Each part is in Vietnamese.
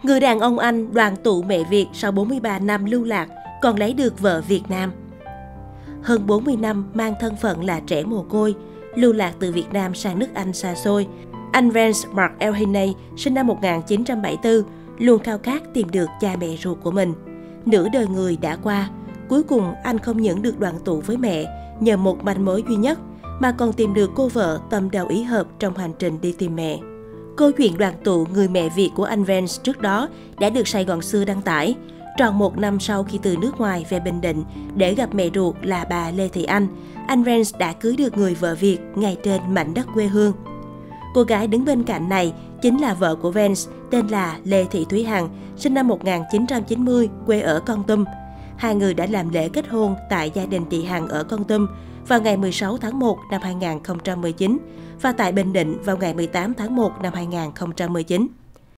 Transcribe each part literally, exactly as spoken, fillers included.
Người đàn ông Anh đoàn tụ mẹ Việt sau bốn mươi ba năm lưu lạc, còn lấy được vợ Việt Nam. Hơn bốn mươi năm mang thân phận là trẻ mồ côi, lưu lạc từ Việt Nam sang nước Anh xa xôi, anh Vance Mark Elhenay, sinh năm một nghìn chín trăm bảy mươi tư, luôn khao khát tìm được cha mẹ ruột của mình. Nửa đời người đã qua, cuối cùng anh không những được đoàn tụ với mẹ nhờ một manh mối duy nhất, mà còn tìm được cô vợ tâm đầu ý hợp trong hành trình đi tìm mẹ. Câu chuyện đoàn tụ người mẹ Việt của anh Vance trước đó đã được Sài Gòn Xưa đăng tải. Tròn một năm sau khi từ nước ngoài về Bình Định để gặp mẹ ruột là bà Lê Thị Anh, anh Vance đã cưới được người vợ Việt ngay trên mảnh đất quê hương. Cô gái đứng bên cạnh này chính là vợ của Vance, tên là Lê Thị Thúy Hằng, sinh năm một nghìn chín trăm chín mươi, quê ở Kon Tum. Hai người đã làm lễ kết hôn tại gia đình chị Hằng ở Kon Tum vào ngày mười sáu tháng một năm hai nghìn không trăm mười chín và tại Bình Định vào ngày mười tám tháng một năm hai nghìn không trăm mười chín.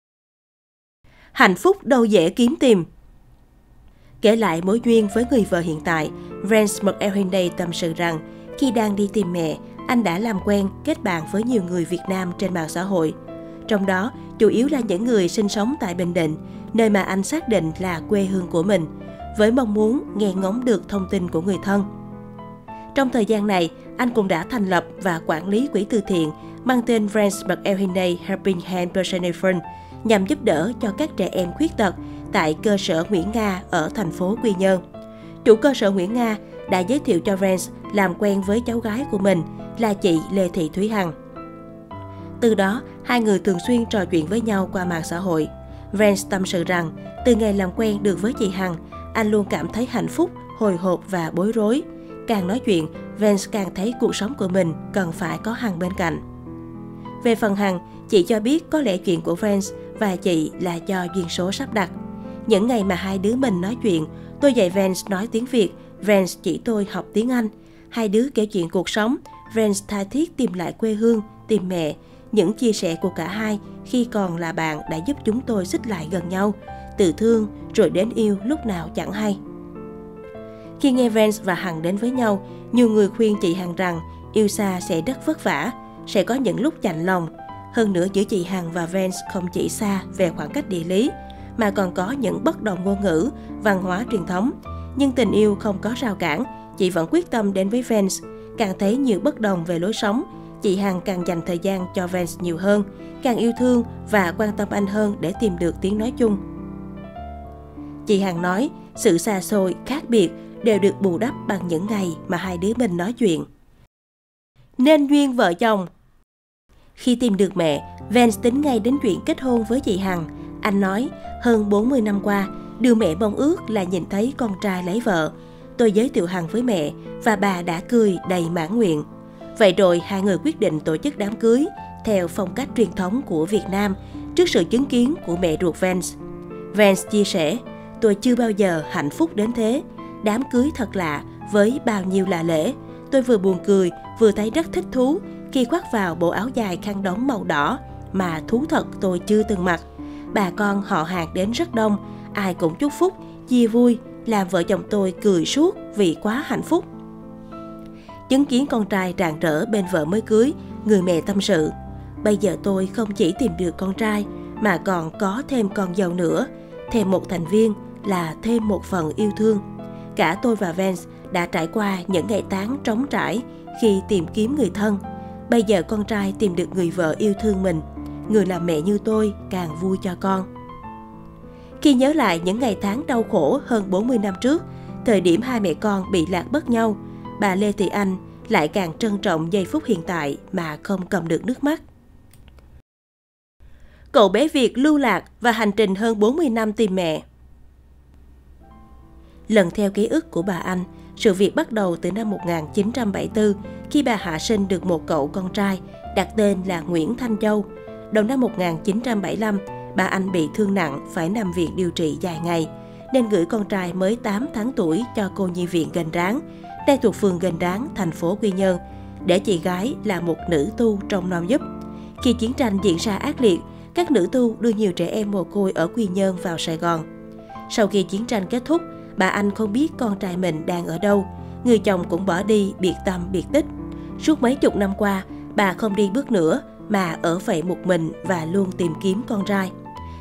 Hạnh phúc đâu dễ kiếm tìm. Kể lại mối duyên với người vợ hiện tại, Vance Mark Elhenay tâm sự rằng khi đang đi tìm mẹ, anh đã làm quen, kết bạn với nhiều người Việt Nam trên mạng xã hội. Trong đó, chủ yếu là những người sinh sống tại Bình Định, nơi mà anh xác định là quê hương của mình, với mong muốn nghe ngóng được thông tin của người thân. Trong thời gian này, anh cũng đã thành lập và quản lý quỹ từ thiện mang tên Vance Mark Elhenay Helping Hand Personal Fund nhằm giúp đỡ cho các trẻ em khuyết tật tại cơ sở Nguyễn Nga ở thành phố Quy Nhơn. Chủ cơ sở Nguyễn Nga đã giới thiệu cho Vance làm quen với cháu gái của mình là chị Lê Thị Thúy Hằng. Từ đó, hai người thường xuyên trò chuyện với nhau qua mạng xã hội. Vance tâm sự rằng, từ ngày làm quen được với chị Hằng, anh luôn cảm thấy hạnh phúc, hồi hộp và bối rối. Càng nói chuyện, Vance càng thấy cuộc sống của mình cần phải có Hằng bên cạnh. Về phần Hằng, chị cho biết có lẽ chuyện của Vance và chị là do duyên số sắp đặt. Những ngày mà hai đứa mình nói chuyện, tôi dạy Vance nói tiếng Việt, Vance chỉ tôi học tiếng Anh. Hai đứa kể chuyện cuộc sống, Vance tha thiết tìm lại quê hương, tìm mẹ. Những chia sẻ của cả hai khi còn là bạn đã giúp chúng tôi xích lại gần nhau, từ thương rồi đến yêu lúc nào chẳng hay. Khi nghe Vance và Hằng đến với nhau, nhiều người khuyên chị Hằng rằng yêu xa sẽ rất vất vả, sẽ có những lúc chạnh lòng. Hơn nữa giữa chị Hằng và Vance không chỉ xa về khoảng cách địa lý, mà còn có những bất đồng ngôn ngữ, văn hóa truyền thống. Nhưng tình yêu không có rào cản, chị vẫn quyết tâm đến với Vance. Càng thấy nhiều bất đồng về lối sống, chị Hằng càng dành thời gian cho Vance nhiều hơn, càng yêu thương và quan tâm anh hơn để tìm được tiếng nói chung. Chị Hằng nói, sự xa xôi, khác biệt đều được bù đắp bằng những ngày mà hai đứa mình nói chuyện. Nên duyên vợ chồng. Khi tìm được mẹ, Vance tính ngay đến chuyện kết hôn với chị Hằng. Anh nói, hơn bốn mươi năm qua, điều mẹ mong ước là nhìn thấy con trai lấy vợ. Tôi giới thiệu Hằng với mẹ và bà đã cười đầy mãn nguyện. Vậy rồi hai người quyết định tổ chức đám cưới theo phong cách truyền thống của Việt Nam trước sự chứng kiến của mẹ ruột Vance. Vance chia sẻ, tôi chưa bao giờ hạnh phúc đến thế. Đám cưới thật lạ với bao nhiêu là lễ. Tôi vừa buồn cười vừa thấy rất thích thú khi khoác vào bộ áo dài khăn đóng màu đỏ mà thú thật tôi chưa từng mặc. Bà con họ hàng đến rất đông, ai cũng chúc phúc, chia vui, làm vợ chồng tôi cười suốt vì quá hạnh phúc. Chứng kiến con trai rạng rỡ bên vợ mới cưới, người mẹ tâm sự. Bây giờ tôi không chỉ tìm được con trai mà còn có thêm con dâu nữa, thêm một thành viên là thêm một phần yêu thương. Cả tôi và Vance đã trải qua những ngày tháng trống trải khi tìm kiếm người thân. Bây giờ con trai tìm được người vợ yêu thương mình, người làm mẹ như tôi càng vui cho con. Khi nhớ lại những ngày tháng đau khổ hơn bốn mươi năm trước, thời điểm hai mẹ con bị lạc mất nhau, bà Lê Thị Anh lại càng trân trọng giây phút hiện tại mà không cầm được nước mắt. Cậu bé Việt lưu lạc và hành trình hơn bốn mươi năm tìm mẹ. Lần theo ký ức của bà Anh, sự việc bắt đầu từ năm một nghìn chín trăm bảy mươi tư khi bà hạ sinh được một cậu con trai đặt tên là Nguyễn Thanh Châu. Đầu năm một nghìn chín trăm bảy mươi lăm, bà Anh bị thương nặng phải nằm viện điều trị dài ngày, nên gửi con trai mới tám tháng tuổi cho cô nhi viện Gành Ráng, đang thuộc phường Gành Ráng, thành phố Quy Nhơn, để chị gái là một nữ tu trông nom giúp. Khi chiến tranh diễn ra ác liệt, các nữ tu đưa nhiều trẻ em mồ côi ở Quy Nhơn vào Sài Gòn. Sau khi chiến tranh kết thúc, bà Anh không biết con trai mình đang ở đâu, người chồng cũng bỏ đi biệt tâm biệt tích. Suốt mấy chục năm qua, bà không đi bước nữa mà ở vậy một mình và luôn tìm kiếm con trai.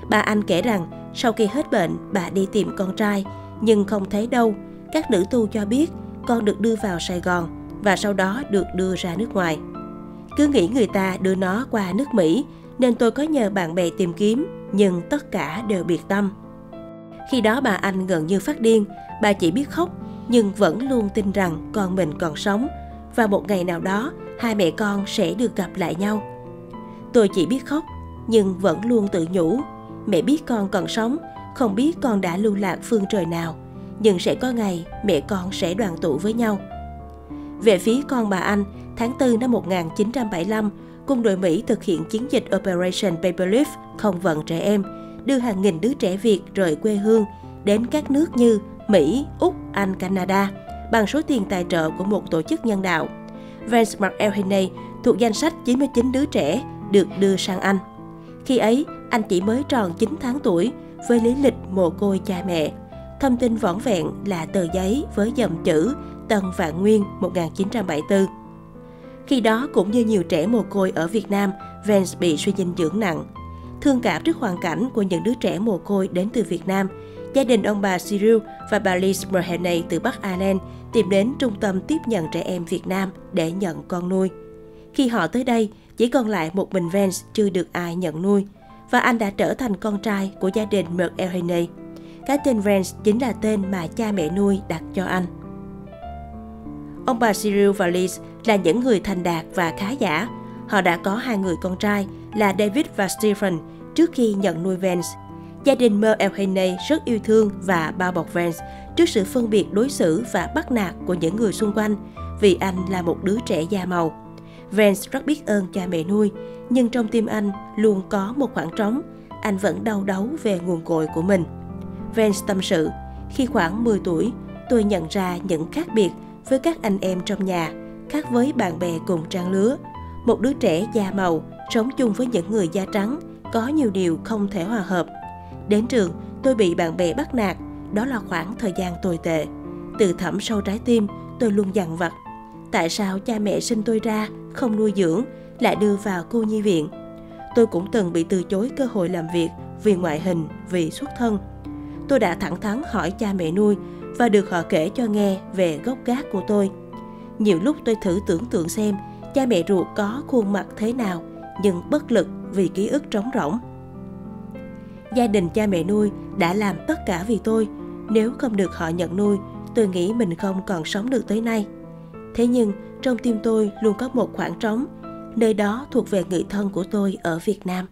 Bà Anh kể rằng sau khi hết bệnh, bà đi tìm con trai, nhưng không thấy đâu. Các nữ tu cho biết con được đưa vào Sài Gòn và sau đó được đưa ra nước ngoài. Cứ nghĩ người ta đưa nó qua nước Mỹ, nên tôi có nhờ bạn bè tìm kiếm, nhưng tất cả đều biệt tâm. Khi đó bà Anh gần như phát điên, bà chỉ biết khóc, nhưng vẫn luôn tin rằng con mình còn sống, và một ngày nào đó, hai mẹ con sẽ được gặp lại nhau. Tôi chỉ biết khóc, nhưng vẫn luôn tự nhủ, mẹ biết con còn sống, không biết con đã lưu lạc phương trời nào, nhưng sẽ có ngày mẹ con sẽ đoàn tụ với nhau. Về phía con bà Anh, tháng tư năm một nghìn chín trăm bảy mươi lăm, quân đội Mỹ thực hiện chiến dịch Operation Paperclip không vận trẻ em, đưa hàng nghìn đứa trẻ Việt rời quê hương đến các nước như Mỹ, Úc, Anh, Canada bằng số tiền tài trợ của một tổ chức nhân đạo. Vance McElhenney thuộc danh sách chín mươi chín đứa trẻ được đưa sang Anh. Khi ấy, anh chỉ mới tròn chín tháng tuổi, với lý lịch mồ côi cha mẹ. Thông tin vỏn vẹn là tờ giấy với dòng chữ Tân Vạn Nguyên một nghìn chín trăm bảy mươi tư. Khi đó, cũng như nhiều trẻ mồ côi ở Việt Nam, Vance bị suy dinh dưỡng nặng. Thương cảm trước hoàn cảnh của những đứa trẻ mồ côi đến từ Việt Nam, gia đình ông bà Cyril và bà Liz Mulherney từ Bắc Ireland tìm đến trung tâm tiếp nhận trẻ em Việt Nam để nhận con nuôi. Khi họ tới đây, chỉ còn lại một mình Vance chưa được ai nhận nuôi, và anh đã trở thành con trai của gia đình McElhenney. Cái tên Vance chính là tên mà cha mẹ nuôi đặt cho anh. Ông bà Cyril và Liz là những người thành đạt và khá giả. Họ đã có hai người con trai là David và Stephen trước khi nhận nuôi Vance. Gia đình Mulherney rất yêu thương và bao bọc Vance trước sự phân biệt đối xử và bắt nạt của những người xung quanh vì anh là một đứa trẻ da màu. Vance rất biết ơn cha mẹ nuôi, nhưng trong tim anh luôn có một khoảng trống. Anh vẫn đau đáu về nguồn cội của mình. Vance tâm sự, khi khoảng mười tuổi, tôi nhận ra những khác biệt với các anh em trong nhà, khác với bạn bè cùng trang lứa. Một đứa trẻ da màu, sống chung với những người da trắng, có nhiều điều không thể hòa hợp. Đến trường, tôi bị bạn bè bắt nạt, đó là khoảng thời gian tồi tệ. Từ thẳm sâu trái tim, tôi luôn dằn vặt. Tại sao cha mẹ sinh tôi ra, không nuôi dưỡng, lại đưa vào cô nhi viện? Tôi cũng từng bị từ chối cơ hội làm việc vì ngoại hình, vì xuất thân. Tôi đã thẳng thắn hỏi cha mẹ nuôi và được họ kể cho nghe về gốc gác của tôi. Nhiều lúc tôi thử tưởng tượng xem cha mẹ ruột có khuôn mặt thế nào, nhưng bất lực vì ký ức trống rỗng. Gia đình cha mẹ nuôi đã làm tất cả vì tôi. Nếu không được họ nhận nuôi, tôi nghĩ mình không còn sống được tới nay. Thế nhưng, trong tim tôi luôn có một khoảng trống, nơi đó thuộc về người thân của tôi ở Việt Nam.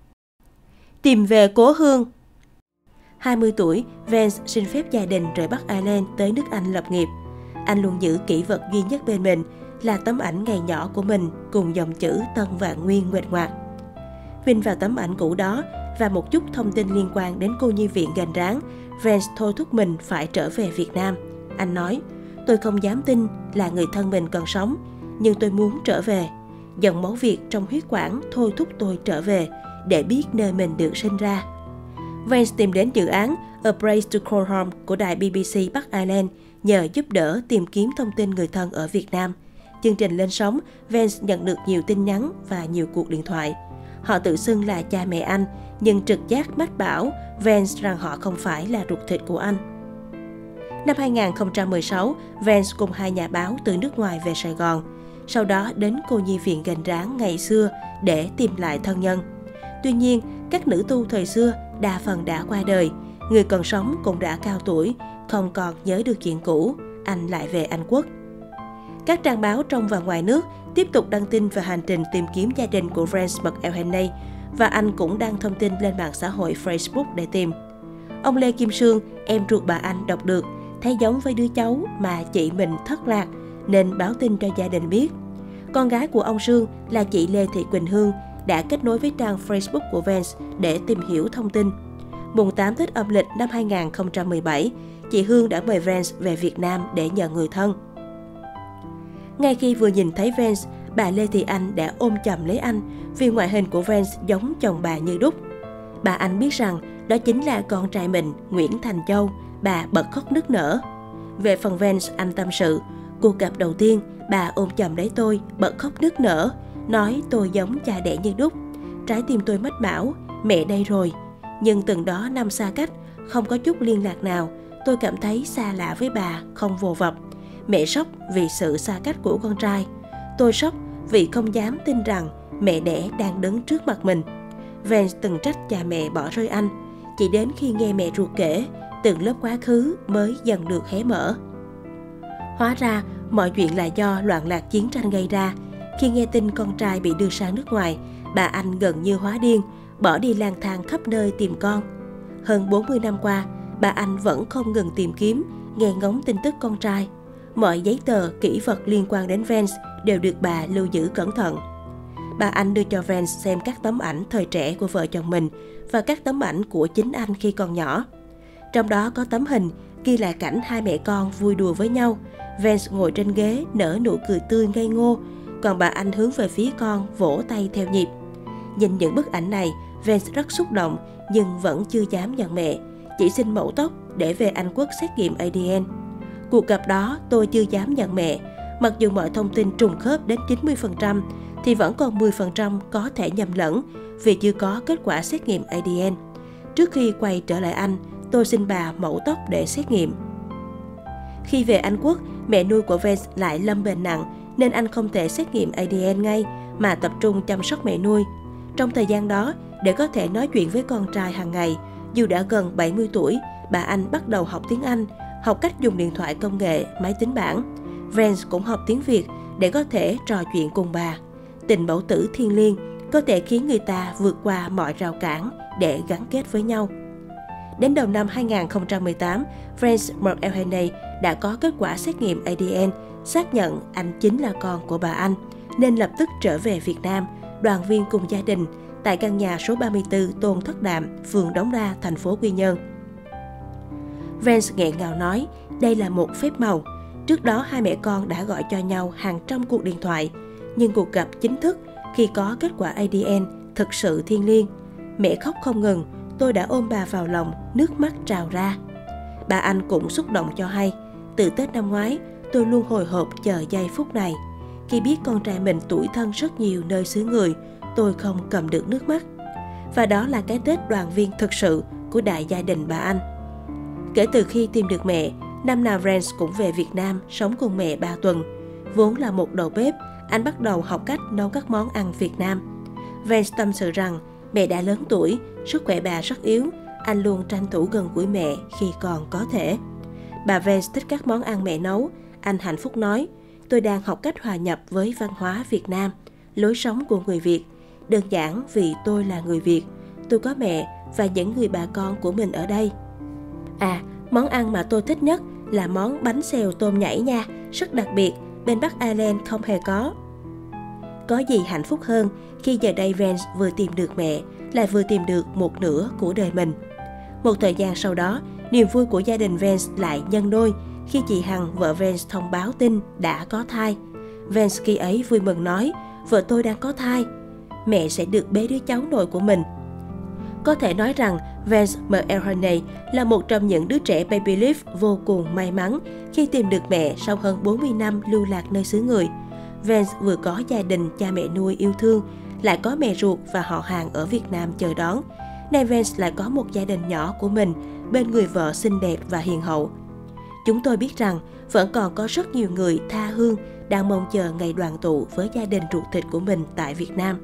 Tìm về cố hương. hai mươi tuổi, Vance xin phép gia đình rời Bắc Ireland tới nước Anh lập nghiệp. Anh luôn giữ kỷ vật duy nhất bên mình là tấm ảnh ngày nhỏ của mình cùng dòng chữ Tân Vạn Nguyên nguệch ngoạc. Vin vào tấm ảnh cũ đó và một chút thông tin liên quan đến cô nhi viện gành ráng, Vance thôi thúc mình phải trở về Việt Nam. Anh nói, tôi không dám tin là người thân mình còn sống, nhưng tôi muốn trở về. Dòng máu Việt trong huyết quản thôi thúc tôi trở về để biết nơi mình được sinh ra. Vance tìm đến dự án A Place to Call Home của đài bê bê xê Bắc Ireland nhờ giúp đỡ tìm kiếm thông tin người thân ở Việt Nam. Chương trình lên sóng, Vance nhận được nhiều tin nhắn và nhiều cuộc điện thoại. Họ tự xưng là cha mẹ anh, nhưng trực giác mách bảo Vance rằng họ không phải là ruột thịt của anh. Năm hai nghìn không trăm mười sáu, Vance cùng hai nhà báo từ nước ngoài về Sài Gòn, sau đó đến cô nhi viện gành ráng ngày xưa để tìm lại thân nhân. Tuy nhiên, các nữ tu thời xưa đa phần đã qua đời, người còn sống cũng đã cao tuổi, không còn nhớ được chuyện cũ, anh lại về Anh Quốc. Các trang báo trong và ngoài nước tiếp tục đăng tin về hành trình tìm kiếm gia đình của Vance McElhenney và anh cũng đăng thông tin lên mạng xã hội Facebook để tìm. Ông Lê Kim Sương, em ruột bà Anh đọc được, thấy giống với đứa cháu mà chị mình thất lạc nên báo tin cho gia đình biết. Con gái của ông Sương là chị Lê Thị Quỳnh Hương đã kết nối với trang Facebook của Vance để tìm hiểu thông tin. Mùng tám Tết âm lịch năm hai nghìn không trăm mười bảy, chị Hương đã mời Vance về Việt Nam để nhận người thân. Ngay khi vừa nhìn thấy Vance, bà Lê Thị Anh đã ôm chầm lấy anh vì ngoại hình của Vance giống chồng bà như đúc. Bà Anh biết rằng đó chính là con trai mình, Nguyễn Thành Châu, bà bật khóc nức nở. Về phần Vance, anh tâm sự, cuộc gặp đầu tiên, bà ôm chầm lấy tôi, bật khóc nức nở, nói tôi giống cha đẻ như đúc. Trái tim tôi mách bảo, mẹ đây rồi. Nhưng từng đó năm xa cách, không có chút liên lạc nào, tôi cảm thấy xa lạ với bà, không vô vập. Mẹ sốc vì sự xa cách của con trai. Tôi sốc vì không dám tin rằng mẹ đẻ đang đứng trước mặt mình. Vance từng trách cha mẹ bỏ rơi anh. Chỉ đến khi nghe mẹ ruột kể, từng lớp quá khứ mới dần được hé mở. Hóa ra, mọi chuyện là do loạn lạc chiến tranh gây ra. Khi nghe tin con trai bị đưa sang nước ngoài, bà Anh gần như hóa điên, bỏ đi lang thang khắp nơi tìm con. Hơn bốn mươi năm qua, bà Anh vẫn không ngừng tìm kiếm, nghe ngóng tin tức con trai. Mọi giấy tờ, kỷ vật liên quan đến Vance đều được bà lưu giữ cẩn thận. Bà Anh đưa cho Vance xem các tấm ảnh thời trẻ của vợ chồng mình và các tấm ảnh của chính anh khi còn nhỏ. Trong đó có tấm hình ghi lại cảnh hai mẹ con vui đùa với nhau. Vance ngồi trên ghế nở nụ cười tươi ngây ngô, còn bà Anh hướng về phía con vỗ tay theo nhịp. Nhìn những bức ảnh này, Vance rất xúc động nhưng vẫn chưa dám nhận mẹ, chỉ xin mẫu tóc để về Anh Quốc xét nghiệm a đê en. Cuộc gặp đó tôi chưa dám nhận mẹ, mặc dù mọi thông tin trùng khớp đến chín mươi phần trăm thì vẫn còn mười phần trăm có thể nhầm lẫn vì chưa có kết quả xét nghiệm a đê en. Trước khi quay trở lại Anh, tôi xin bà mẫu tóc để xét nghiệm. Khi về Anh Quốc, mẹ nuôi của Vance lại lâm bệnh nặng nên anh không thể xét nghiệm a đê en ngay mà tập trung chăm sóc mẹ nuôi. Trong thời gian đó, để có thể nói chuyện với con trai hàng ngày, dù đã gần bảy mươi tuổi, bà Anh bắt đầu học tiếng Anh, học cách dùng điện thoại công nghệ, máy tính bảng. Vance cũng học tiếng Việt để có thể trò chuyện cùng bà. Tình mẫu tử thiêng liêng có thể khiến người ta vượt qua mọi rào cản để gắn kết với nhau. Đến đầu năm hai nghìn không trăm mười tám, Vance McElhenney đã có kết quả xét nghiệm a đê en, xác nhận anh chính là con của bà Anh, nên lập tức trở về Việt Nam, đoàn viên cùng gia đình, tại căn nhà số ba mươi tư Tôn Thất Đạm, phường Đống Đa, thành phố Quy Nhơn. Vance nghẹn ngào nói, đây là một phép màu. Trước đó hai mẹ con đã gọi cho nhau hàng trăm cuộc điện thoại, nhưng cuộc gặp chính thức khi có kết quả a đê en thực sự thiêng liêng. Mẹ khóc không ngừng, tôi đã ôm bà vào lòng, nước mắt trào ra. Bà Anh cũng xúc động cho hay, từ Tết năm ngoái, tôi luôn hồi hộp chờ giây phút này. Khi biết con trai mình tủi thân rất nhiều nơi xứ người, tôi không cầm được nước mắt. Và đó là cái Tết đoàn viên thực sự của đại gia đình bà Anh. Kể từ khi tìm được mẹ, năm nào Vance cũng về Việt Nam sống cùng mẹ ba tuần. Vốn là một đầu bếp, anh bắt đầu học cách nấu các món ăn Việt Nam. Vance tâm sự rằng mẹ đã lớn tuổi, sức khỏe bà rất yếu, anh luôn tranh thủ gần gũi mẹ khi còn có thể. Bà Vance thích các món ăn mẹ nấu, anh hạnh phúc nói, tôi đang học cách hòa nhập với văn hóa Việt Nam, lối sống của người Việt. Đơn giản vì tôi là người Việt, tôi có mẹ và những người bà con của mình ở đây. À, món ăn mà tôi thích nhất là món bánh xèo tôm nhảy nha, rất đặc biệt, bên Bắc Ireland không hề có. Có gì hạnh phúc hơn khi giờ đây Vance vừa tìm được mẹ, lại vừa tìm được một nửa của đời mình. Một thời gian sau đó, niềm vui của gia đình Vance lại nhân đôi khi chị Hằng, vợ Vance thông báo tin đã có thai. Vance khi ấy vui mừng nói, vợ tôi đang có thai, mẹ sẽ được bế đứa cháu nội của mình. Có thể nói rằng Vance McElhenney là một trong những đứa trẻ baby leaf vô cùng may mắn khi tìm được mẹ sau hơn bốn mươi năm lưu lạc nơi xứ người. Vance vừa có gia đình cha mẹ nuôi yêu thương, lại có mẹ ruột và họ hàng ở Việt Nam chờ đón. Nay Vance lại có một gia đình nhỏ của mình bên người vợ xinh đẹp và hiền hậu. Chúng tôi biết rằng vẫn còn có rất nhiều người tha hương đang mong chờ ngày đoàn tụ với gia đình ruột thịt của mình tại Việt Nam.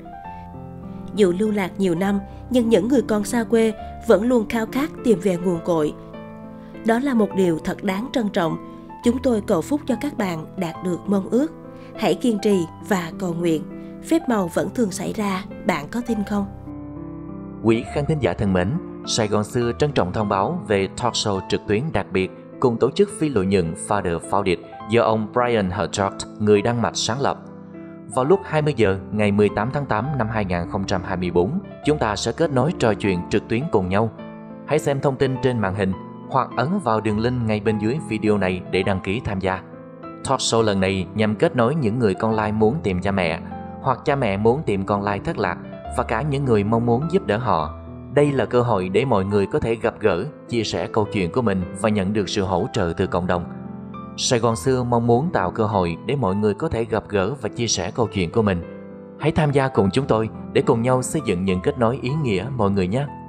Dù lưu lạc nhiều năm, nhưng những người con xa quê vẫn luôn khao khát tìm về nguồn cội. Đó là một điều thật đáng trân trọng. Chúng tôi cầu phúc cho các bạn đạt được mong ước. Hãy kiên trì và cầu nguyện. Phép màu vẫn thường xảy ra, bạn có tin không? Quý khán thính giả thân mến, Sài Gòn Xưa trân trọng thông báo về talk show trực tuyến đặc biệt cùng tổ chức phi lợi nhuận Father Founded do ông Brian Hertog, người Đan Mạch sáng lập. Vào lúc hai mươi giờ ngày mười tám tháng tám năm hai nghìn không trăm hai mươi tư, chúng ta sẽ kết nối trò chuyện trực tuyến cùng nhau. Hãy xem thông tin trên màn hình hoặc ấn vào đường link ngay bên dưới video này để đăng ký tham gia. Talk show lần này nhằm kết nối những người con lai muốn tìm cha mẹ, hoặc cha mẹ muốn tìm con lai thất lạc, và cả những người mong muốn giúp đỡ họ. Đây là cơ hội để mọi người có thể gặp gỡ, chia sẻ câu chuyện của mình và nhận được sự hỗ trợ từ cộng đồng. Sài Gòn Xưa mong muốn tạo cơ hội để mọi người có thể gặp gỡ và chia sẻ câu chuyện của mình. Hãy tham gia cùng chúng tôi để cùng nhau xây dựng những kết nối ý nghĩa mọi người nhé!